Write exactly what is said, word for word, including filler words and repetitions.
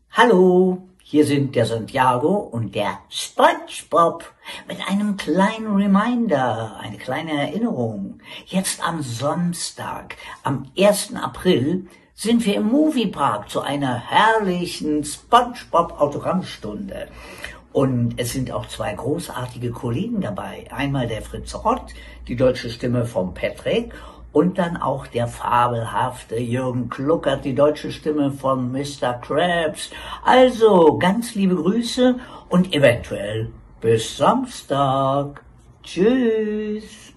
Hallo, hier sind der Santiago und der SpongeBob mit einem kleinen Reminder, eine kleine Erinnerung. Jetzt am Samstag, am ersten April, sind wir im Moviepark zu einer herrlichen SpongeBob-Autogrammstunde. Und es sind auch zwei großartige Kollegen dabei. Einmal der Fritz Ott, die deutsche Stimme von Patrick, und dann auch der fabelhafte Jürgen Kluckert, die deutsche Stimme von Mister Krabs. Also ganz liebe Grüße und eventuell bis Samstag. Tschüss.